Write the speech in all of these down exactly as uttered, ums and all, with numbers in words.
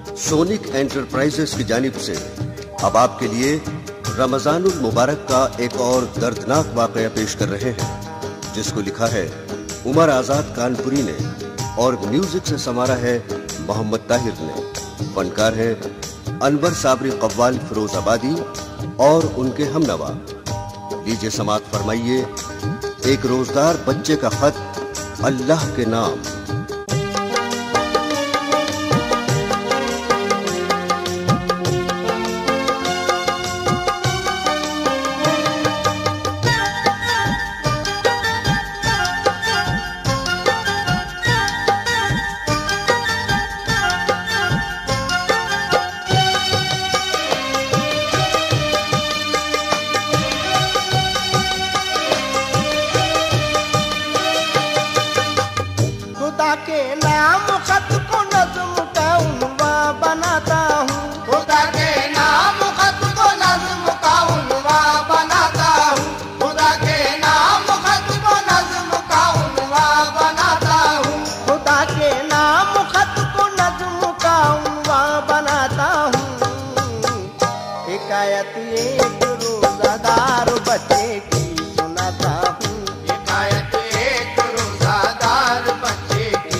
Sonic enterprises की जानिब से अब आपके लिए रमजानुल मुबारक का एक और दर्दनाक वाकया पेश कर रहे हैं, जिसको लिखा है उमर आजाद कानपुरी ने और म्यूजिक से संवारा है मोहम्मद ताहिर ने। फनकार है अनवर साबरी कव्वाल फिरोजाबादी और उनके हमनवा। लीजिए समात फरमाइए एक रोजदार बच्चे का खत अल्लाह के नाम। के नाम खत को नज़्म का उन्वा बनाता हूँ, खुदा के नाम खत को नज़्म का उन्वा बनाता हूँ, खुदा के नाम खत को नज़्म का उन्वा बनाता हूँ, खुदा के नाम खत को नज़्म का उन्वा बनाता हूँ। हिकायत एक रोज़ादार बच्चे की सुनाता हूँ, हिकायत एक रोज़ादार बच्चे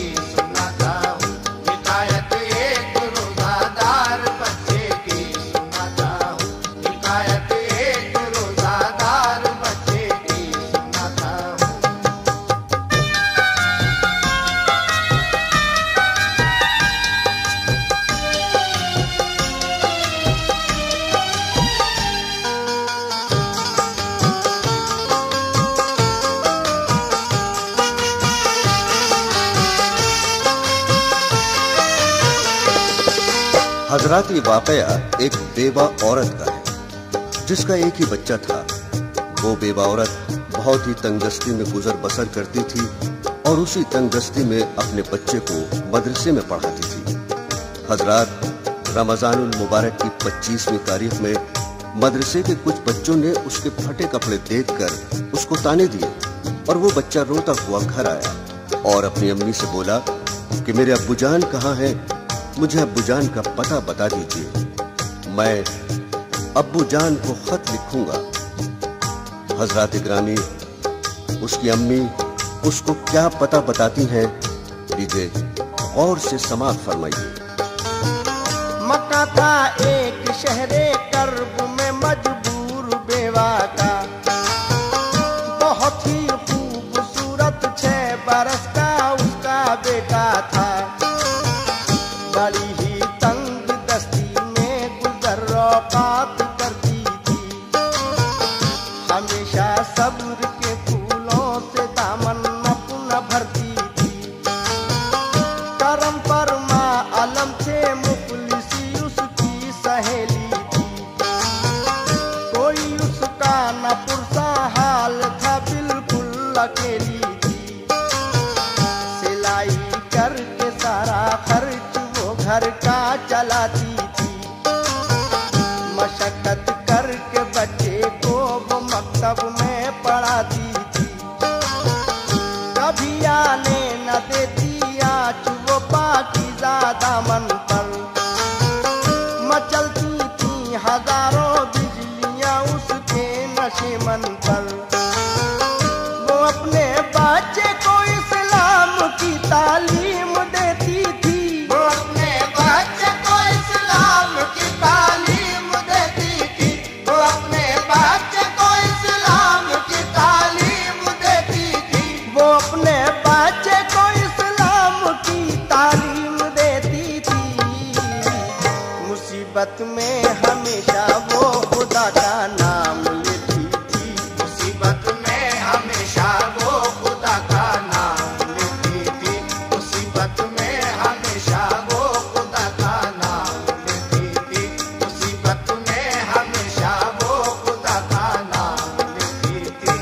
हजरात, ये वाकया एक बेवा औरत का है जिसका एक ही बच्चा था। वो बेवा औरत बहुत ही तंगदस्ती में गुजर बसर करती थी और उसी तंगदस्ती में अपने बच्चे को मदरसे में पढ़ाती थी। हजरात, रमजानुल मुबारक की पच्चीसवीं तारीख में मदरसे के कुछ बच्चों ने उसके फटे कपड़े देखकर उसको ताने दिए और वो बच्चा रोता हुआ घर आया और अपनी अम्मी से बोला कि मेरे अब्बूजान कहाँ हैं, मुझे अब्बूजान का पता बता दीजिए, मैं अब्बूजान को खत लिखूंगा। हजरात ग्रामी, उसकी अम्मी उसको क्या पता बताती हैं, लीजिए गौर से समात फरमाइए। मक्का था एक शहरे कर्ब में मजबूर बेवा का, बहुत ही खूबसूरत छह बरस का उसका बेटा था। बड़ी ही तंग दस्ती में गुजर औकात करती थी, हमेशा सब्र के फूलों से दामन अपना भरती थी। करम पर माँ अलम से मुफलिसी उसकी सहेली थी, कोई उसका न पुरसा हाल था, बिल्कुल अकेली थी। सिलाई करके सारा खर्च घर का चलाती थी, मशक्कत करके बच्चे को वो मकतब में पढ़ाती थी। कभी आने न देती आँच वो पाकीज़ा दामन पर, मचलती थी हजारों बिजलियाँ उसके नशेमन पर। वो अपने बच्चे को इस्लाम की तालीम देती थी, मुसीबत में हमेशा वो खुदा का नाम लेती थी, मुसीबत में हमेशा वो खुदा का नाम लेती थी, मुसीबत में हमेशा वो खुदा का नाम लेती थी, मुसीबत में हमेशा वो खुदा का नाम लेती थी।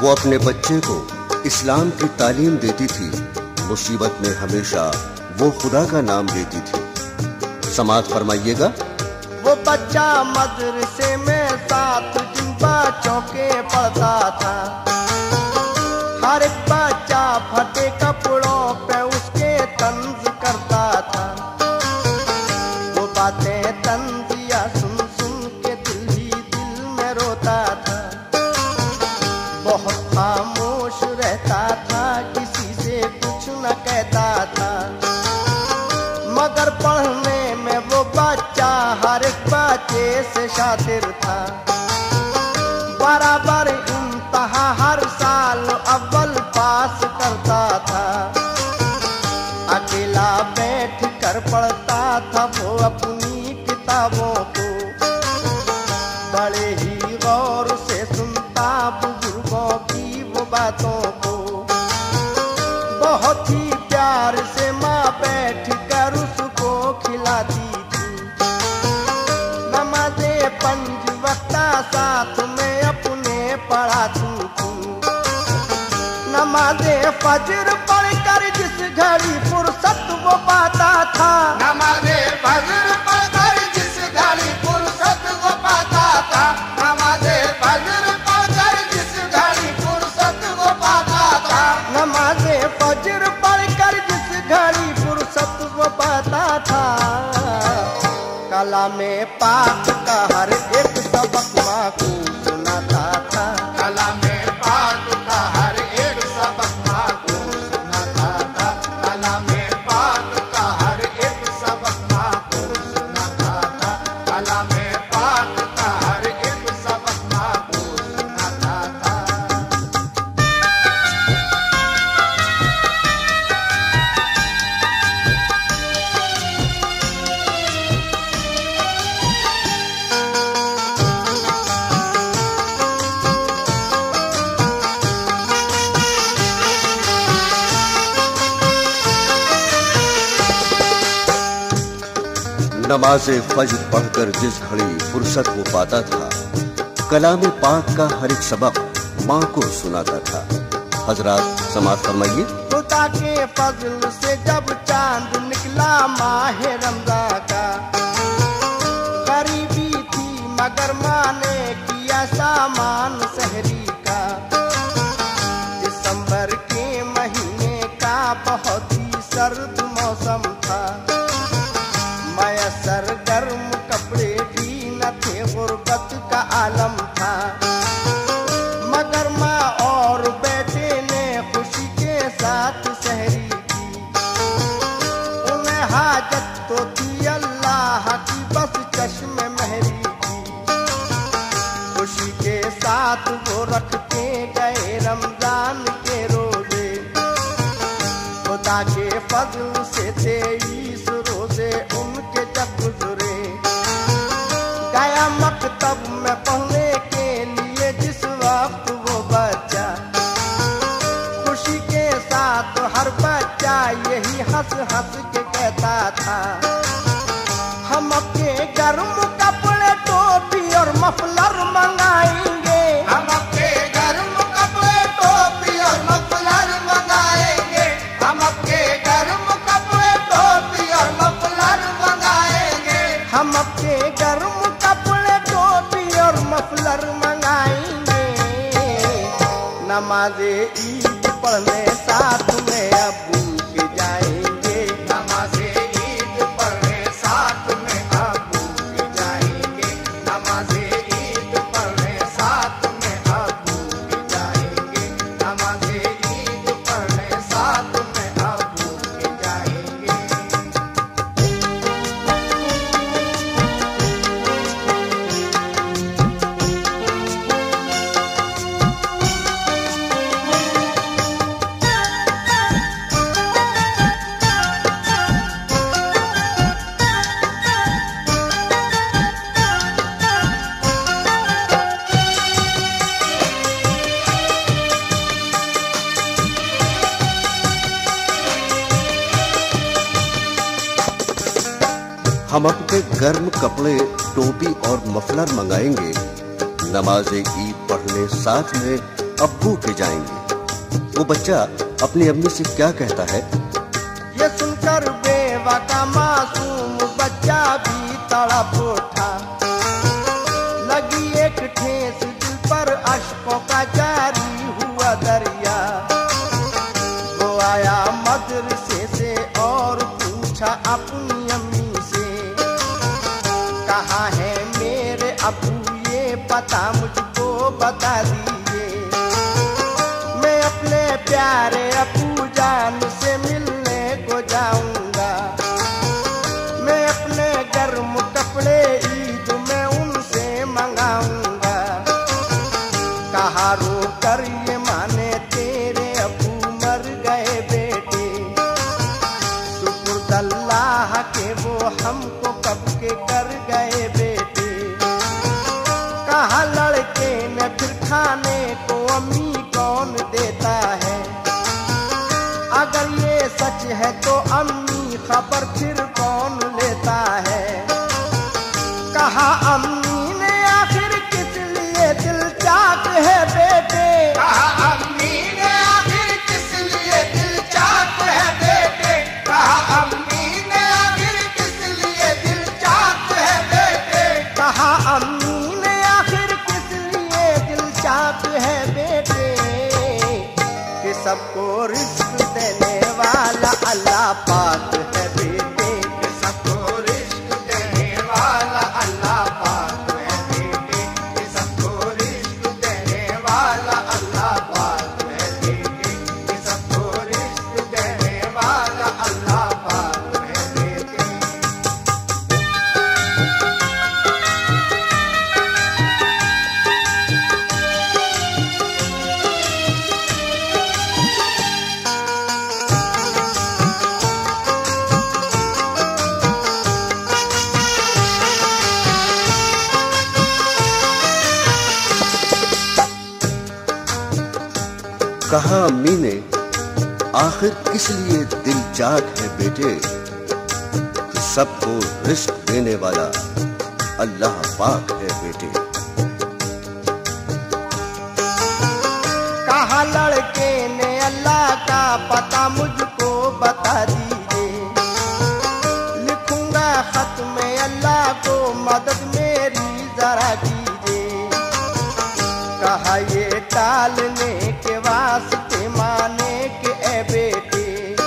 वो अपने बच्चे को इस्लाम की तालीम देती थी। मुसीबत में हमेशा वो खुदा का नाम लेती थी। समाअत फरमाइएगा। वो बच्चा मदरसे में साथ जिन बच्चों के पढ़ता था, हर एक बच्चा फटे कपड़ों पे उसके तंज करता था। वो बातें तंजिया सुन सुन के दिल ही दिल में रोता था। बहुत खामोश रहता था, किसी से कुछ न कहता था, मगर पढ़ने में वो बच्चा हर एक बच्चे से शातिर था। बराबर इम्तिहान हर साल अव्वल पास करता था। अकेला बैठ कर पढ़ता था वो अपनी किताबों को, बड़े ही गौर से सुनता बुजुर्गों की वो बातों को। बहुत ही प्यार से माँ बैठ कर उसको खिलाती थी। नमाज़े पंज वक्ता साथ में अपने पढ़ाती थी। नमाज़े फज्र पढ़कर जिस घड़ी फुर्सत वो पाता था, नमाज़े फज्र पढ़कर जिस घड़ी फुर्सत वो पाता था, नमाज़े फज्र पढ़कर जिस घड़ी फुर्सत वो पाता था, नमाज़े फज्र पढ़कर जिस घड़ी फुर्सत वो पाता था। कलामे पाक का हर एक सबक माँ को सुनाता था। कलामे पाक का हर एक सबक माँ को सुनाता था। कलामे पाक का हर एक सबक माँ को सुनाता था। कलामे पाक का हर एक सबक माँ को सुनाता था। नमाज़े फज्र पढ़कर जिस घड़ी फुर्सत वो पाता था, कलाम पाक का हर एक सबक माँ को सुनाता था। हजरात समाअत फरमाइए। खुदा के फजल से जब चांद निकला माह रमज़ान का, गरीबी थी मगर माँ ने किया सामान सहरी का। दिसंबर के महीने का बहुत ही सर्द मौसम था। मयसर गर्म कपड़े भी न थे, गुर्बत का आलम था। मगर माँ और बेटे ने खुशी के साथ सहरी की। उन्हें हाजत तो थी अल्लाह की, बस चश्मे महरी की। खुशी के साथ वो रखते गए रमजान के रोजे। खुदा के फजल से तेईस रोजे उनके जब गुजरे। गया मकतब में पढ़ने के लिए जिस वक्त वो बच्चा, खुशी के साथ हर बच्चा यही हंस हंस के कहता था, हम अपने गर्म कपड़े टोपी और मफलर मंगाएंगे। हम अपने गर्म कपड़े टोपी और मफलर मंगाएंगे। हम अपने गर्म कपड़े टोपी और मफलर मंगाएंगे। हम अपने गर्म कपड़े टोपी और मफलर मंगाएंगे। नमाज़े ईद पढ़ने साथ में अबू के जाएंगे। नमाज़े ईद पढ़ने साथ में अबू के जाएंगे। नमाज़े ईद पढ़ने साथ में अबू के जाएंगे। नमाज़े ईद पढ़ने साथ में अबू के जाएंगे। हम अपने गर्म कपड़े टोपी और मफलर मंगाएंगे। नमाज़े ईद पढ़ने साथ में अब्बू के जाएंगे। वो बच्चा अपनी अम्मी से क्या कहता है? ये सुनकर बेवा का मासूम बच्चा भी तड़प उठा। लगी एक ठेस दिल पर अश्कों का जारी हुआ दरिया। वो आया मदरसे से और पूछा अपनी अम्मी से, कहाँ है मेरे अब्बू, ये पता मुझको बता दीजिए। मैं अपने प्यारे अब्बू जान से मिलने को जाऊंगा। मैं अपने गर्म कपड़े ईद में उनसे मंगाऊंगा। कहा रो कर ये माने तेरे अब्बू मर गए बेटे। शुक्र अल्लाह के वो हमको कब के कर गए बेटे। कहा लड़के ने फिर खाने को अम्मी कौन देता है। अगर ये सच है तो अम्मी खबर फिर कौन लेता है। कहा अम्मी ने आखिर किस लिए दिल चाक है बेटे। कहा अम्मी ने आखिर किस लिए दिल चाक है बेटे। कहा अम्मी ने आखिर किस लिए दिल चाक है बेटे। कहा अम्मी ने आखिर किस लिए दिल चाक है बेटे। कि सबको रिस्क देने वाला अल्लाह पाक है बेटे। कि सबको रिस्क देने वाला अल्लाह पाक है बेटे। कि सबको रिस्क देने वाला अल्लाह पाक है बेटे। कि सबको रिस्क देने वाला अल्लाह पाक है बेटे। कहा अम्मी ने आखिर किस लिए दिल चाक है बेटे। सबको रिस्क देने वाला अल्लाह पाक है बेटे। कहा लड़के ने अल्लाह का पता मुझको बता दीजिए। लिखूंगा खत में अल्लाह को मदद मेरी जरा कीजिए। कहा ये टालने के वास्ते माने के ए बेटे।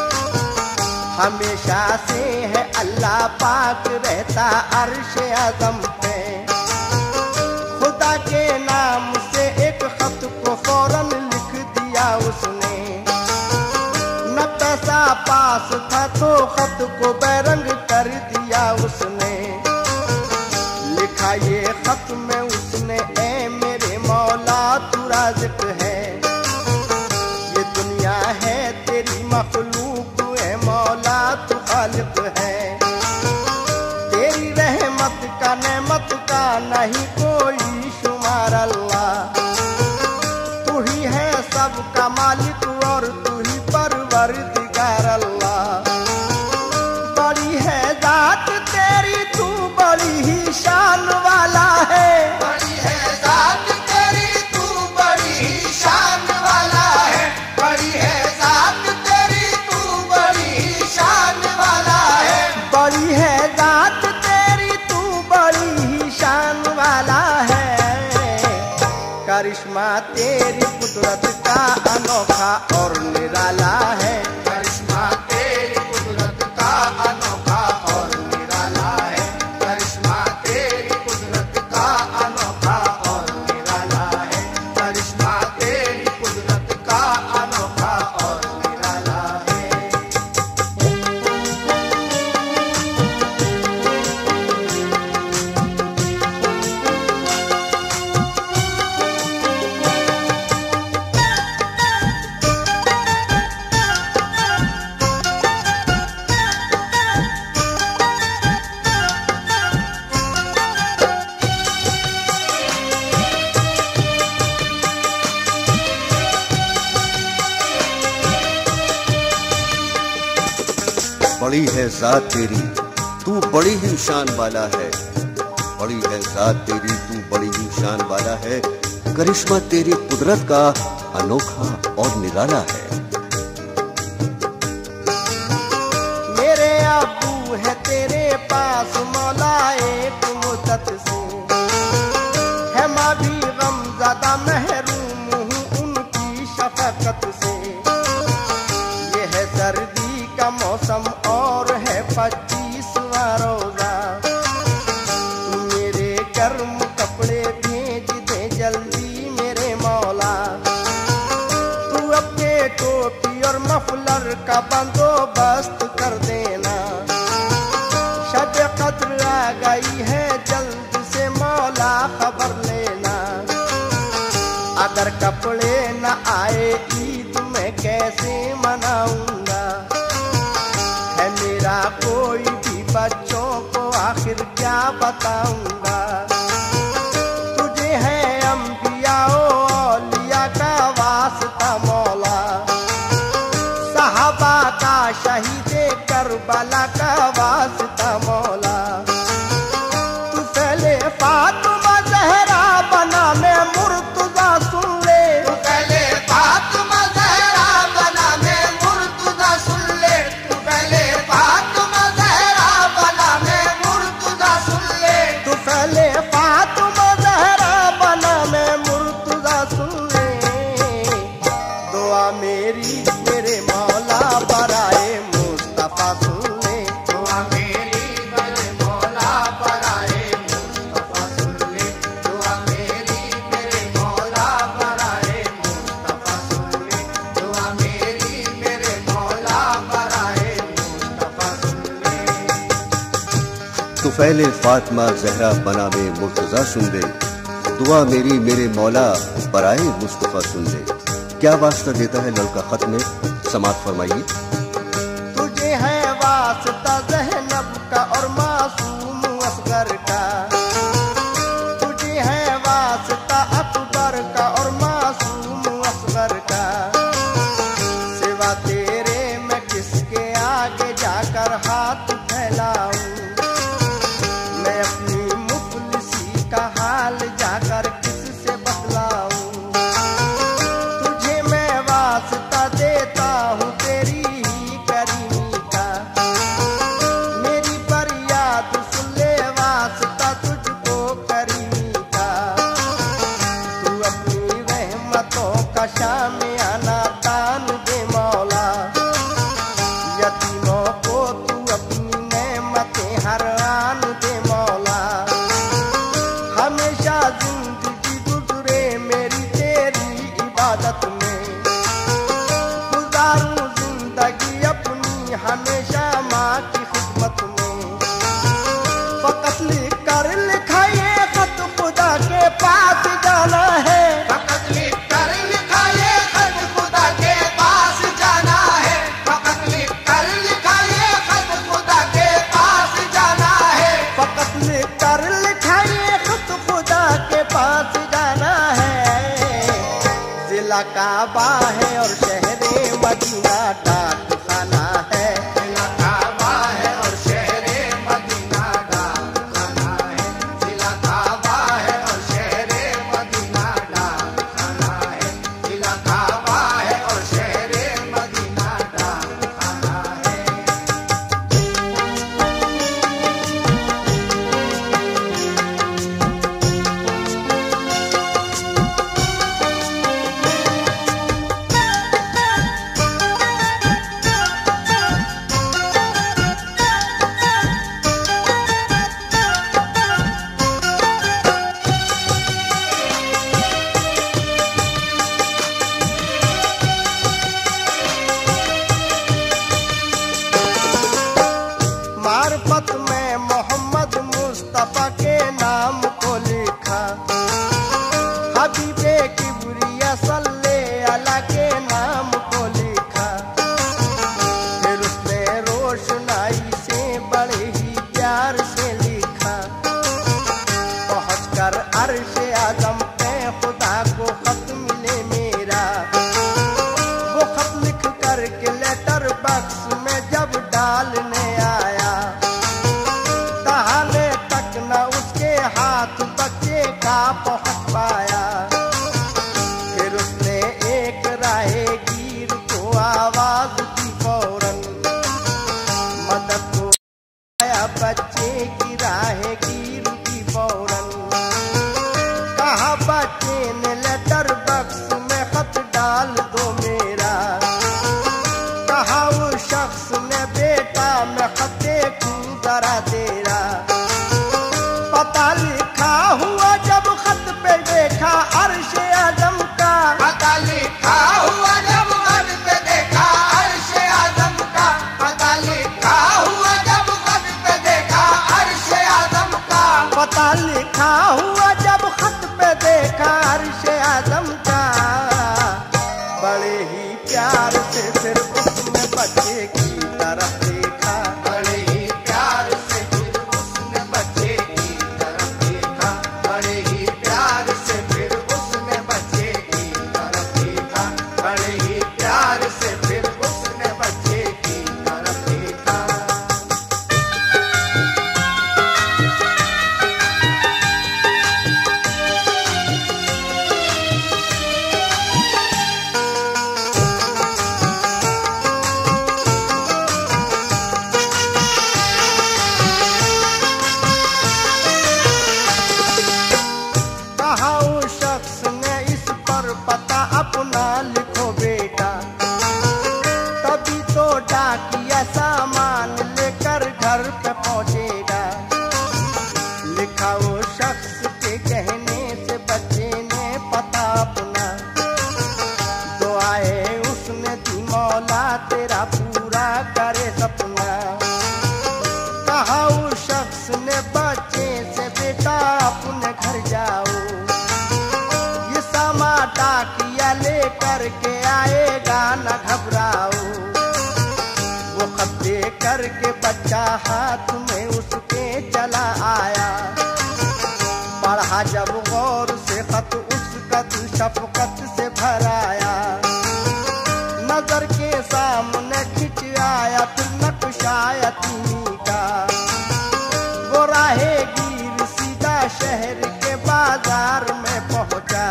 हमेशा से है अल्लाह पाक रहता अर्श आज़म पे। खुदा के नाम से एक खत को फौरन लिख दिया उसने। न पैसा पास था तो खत को बैरंग कर दिया उसने। लिखा ये खत में उसने, ए मेरे मौला तू राज़िक है। ये दुनिया है तेरी मखलूक, ए मौला तू खालिक है। तेरी रहमत का नेमत का नहीं कोई शुमार अल्लाह। तू ही है सबका मालिक और तू ही परवरदिगार अल्लाह। बड़ी है जात तेरी, तू बड़ी ही शान वाला है। बड़ी है जात तेरी, तू बड़ी ही शान वाला है। बड़ी है जात तेरी, तू बड़ी ही शान वाला है। बड़ी है जात तेरी, तू बड़ी ही शान वाला है। करिश्मा तेरी कुदरत का अनोखा और निराला है। करिश्मा तेरी कुदरत का अनोखा और निराला है। करिश्मा तेरी कुदरत का अनोखा और निराला है। करिश्मा तेरी कुदरत का अनोखा और निराला है। बड़ी है जात तेरी, तू बड़ी ही शान वाला है। बड़ी है जात तेरी, तू बड़ी ही शान वाला है। करिश्मा तेरी कुदरत का अनोखा और निराला है। मेरे अबू है तेरे पास मौला एक मुद्दत से, है माँ भी गमज़दा महरूम हूँ उनकी शफकत से। ये है सर्दी का मौसम और है पच्चीसवां रोजा, मेरे गर्म कपड़े भेज दे जल्दी मेरे मौला। तू अपने टोपी और मफलर का बंदोबस्त कर देना, शब कद्र आ गई है जल्द से मौला खबर लेना। अगर कपड़े न आए ईद में कैसे मनाऊंगा, है मेरा कोई भी बच्चों को आखिर क्या बताऊंगा। तुझे है अंबिया औलिया का वास्ता मौला, सहाबा का शहीदे करबला का वास्ता मौला। तू फैले फातिमा ज़हरा बना मैं मुर्तज़ा सुन ले, तू पहले फातिमा ज़हरा बना मैं मुर्तज़ा सुन ले, तू पहले फातिमा ज़हरा बना मैं मुर्तज़ा सुन ले। तू फैले फातिमा ज़हरा बना मैं मुर्तज़ा सुन ले। दुआ मेरी मेरे मौला बराए मुस्तफा सुन ले, दुआ मेरी मेरे मौला बराए मुस्तफा सुन ले, दुआ मेरी मेरे मौला बराए मुस्तफा सुन ले, दुआ मेरी मेरे मौला बराए मुस्तफा सुन ले। तुफैले फातिमा ज़हरा बना में मुर्तज़ा सुन ले, दुआ मेरी मेरे मौला बराए मुस्तफा सुन ले। क्या वास्ता देता है लड़का खत में, समात फरमाइए। तुझे है वास्ता ज़ैनब का और मासूम असगर का, तुझे है वास्ता अकबर का और मासूम असगर का। सिवा तेरे मैं किसके आगे जाकर हाथ फैलाऊं, मैं अपनी मुफलिसी का हाल जाकर किससे बतलाऊं। तुझे मैं वास्ता देता हूँ तेरी ही करीमी का, मेरी फरियाद सुन ले वास्ता तुझको करीमी का। तू अपनी रहमतों का शामियाना तान दे मौला, यतीमों को तू अपनी नेमतें हर आन दे मौला। हमेशा जिंदगी गुजरे मेरी तेरी इबादत में, गुजारूं जिंदगी अपनी हमेशा माँ की खिदमत में। फकत लिख कर लिखा ये खत खुदा के पास जाना है, फकत लिख कर लिखा ये खत खुदा के पास जाना है, फकत लिख कर लिखा ये खत खुदा के पास जाना है। फकत लिख कर लिखा ये खत खुदा के पास जाना है। जिला काबा है और शहरे मदीना डाक खाना है, जिला काबा है और शहरे मदीना डाक खाना है, जिला काबा है और शहरे मदीना डाक खाना है, जिला काबा है और शहरे मदीना डाक खाना है। मार्फत में मोहम्मद मुस्तफा के नाम को लिखा, हबीबे किबरिया सल्ले अला के नाम को लिखा। फिर उसने रोशनाई से बड़े ही प्यार से लिखा, पहुंचकर अर्श आजम पे खुदा को खत मिले मेरा। वो खत लिख करके लेटर बक्स में जब डालने आया, दहाने तक न उसके हाथ बच्चे का पहुंच पाया। फिर उसने एक अपना। कहा उस शख्स ने बच्चे से, बेटा अपने घर जाओ, ये सामा डाकिया लेकर के आएगा न घबराओ। वो खत दे करके बच्चा हाथ में उसके चला आया, पढ़ा जब गौर से खत उसका दिल शफकत से भराया। नजर के सामने खिंच आया फिर नक्शा यतीमी का, वो राहेगीर सीधा शहर के बाजार में पहुंचा।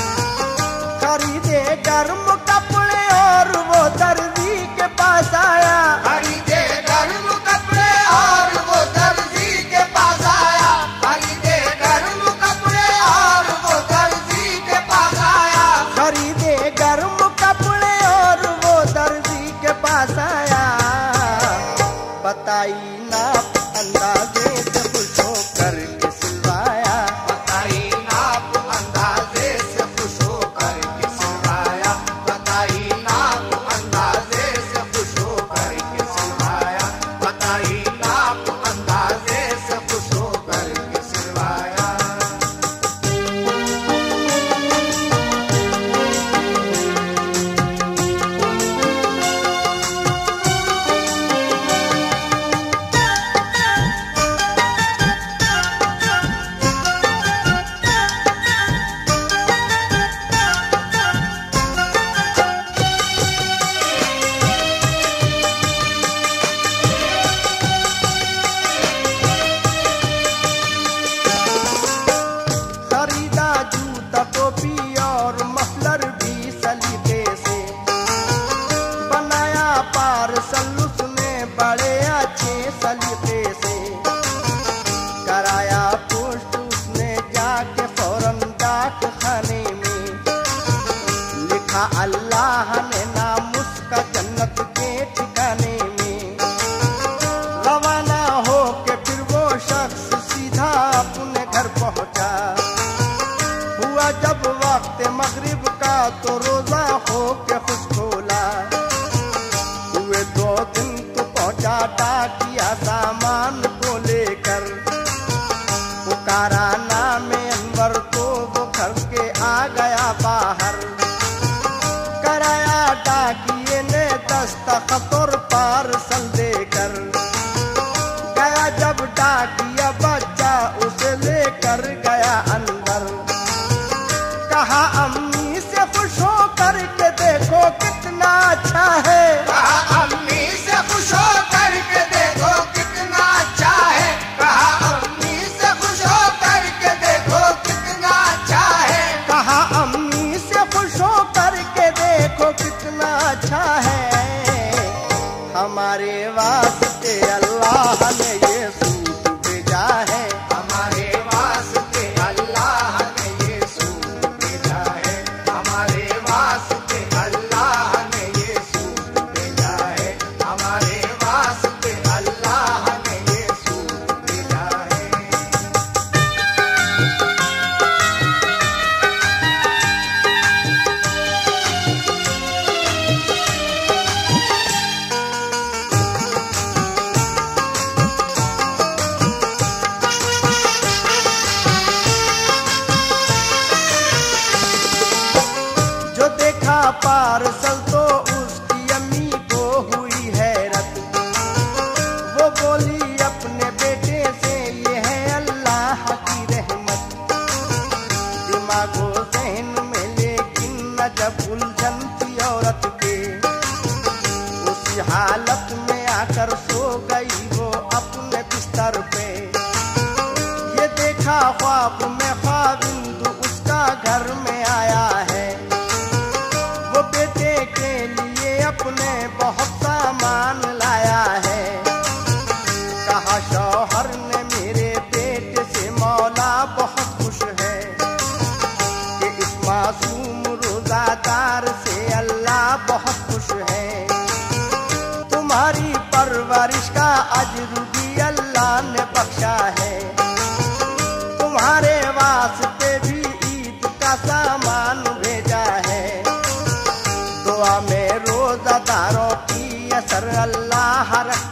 खरीदे गर्म कपड़े और वो दर्जी के पास आया, खरीदे गर्म कपड़े और वो दर्जी के पास आया, खरीदे गर्म कपड़े और वो दर्जी के पास आया, खरीदे गर्म कपड़े और वो दर्जी के पास आया। बताई नाप अंदाजे से खुश होकर के सिलवाया, बताई नाप अंदाजे से खुश होकर के सिलवाया, बताई नाप अंदाजे से खुश होकर के सिलवाया, बताई नाप अंदाजे से खुश होकर के सिलवाया। खरीदा जूता टोपी और मफलर भी सलीके से, बनाया पार्सल उसने बड़े अच्छे सलीके से। कराया पोस्ट उसने जाके फौरन डाक खाने में, लिखा अल्लाह ने नाम उसका जन्नत के ठिकाने में। रवाना हो के फिर वो शख्स सीधा अपने घर पहुंचा। हुआ जब वक्त मगरिब का तो रोजा हो के खुश खोला। हुए दो दिन तो पहुंचा डाकिया सामान को लेकर, पुकारा नाम अनवर तो वो घर के आ गया बाहर। कराया डाकिए ने दस्तखत और पार्सल देकर, गया जब डाकिया बच्चा उसे लेकर गया अंदर। कहा अम्मी से खुश हो करके देखो कितना अच्छा है, कहा अम्मी से खुश हो करके देखो कितना अच्छा है, कहा अम्मी से खुश हो करके देखो कितना अच्छा है, कहा अम्मी से खुश हो करके देखो कितना अच्छा है। हमारे वास्ते अल्लाह ने ये सूट भेजा है, हमारे वास्ते अल्लाह ने ये सूट भेजा है, हमारे वास्ते अल्लाह ने ये सूट भेजा है, हमारे वास्ते अल्लाह ने ये सूट भेजा है। जो देखा पार्सल तो उसकी अम्मी को हुई हैरत। वो बोली अपने बेटे से ये है अल्लाह की रहमत। दिमागो जहन में लेकिन न जब उलझन थी औरत के, उसी हालत में आकर सो गई वो अपने बिस्तर पे। ये देखा ख्वाब में ख्वाबिंद उसका घर में आया है। वो बेटे के लिए अपने बहुत सामान लाया है। कहा शौहर ने मेरे बेटे से मौला बहुत खुश है कि इस मासूम रोजादार से अल्लाह बहुत खुश है। तुम्हारी परवरिश का अजर भी अल्लाह ने बख्शा है। तुम्हारे वास्ते भी ईद का सामान भेजा है। दुआ में रोजादारों की असर अल्लाह रख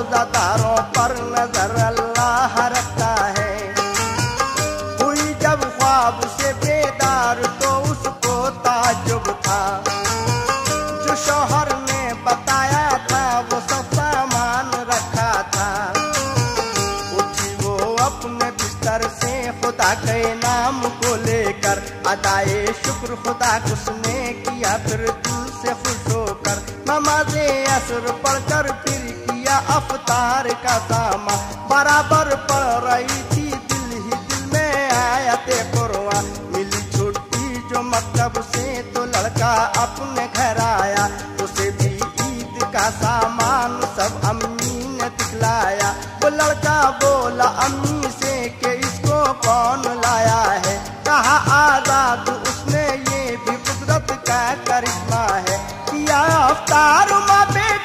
रोजादारों पर नजर अल्लाह रखता है। हुई जब ख्वाब से बेदार तो उसको ताज्जुब था, जो शौहर ने बताया था वो सब सामान रखा था। उठी वो अपने बिस्तर से खुदा के नाम को लेकर, अदाए शुक्र खुदा उसने किया फिर दिल से खुश होकर। नमाज़े असर पढ़कर फिर किया अफ्तार का सामा, बराबर पढ़ रही थी दिल ही दिल में आयते कुरान। मिली छुट्टी जो मकतब से तो लड़का अपने घर आया, उसे भी ईद का सामान सब अम्मी ने दिखलाया। वो लड़का बोला अम्मी से कि इसको कौन लाया है, कहा आजाद उसने ये भी कुदरत का करिश्मा है। किया अफ्तार माँ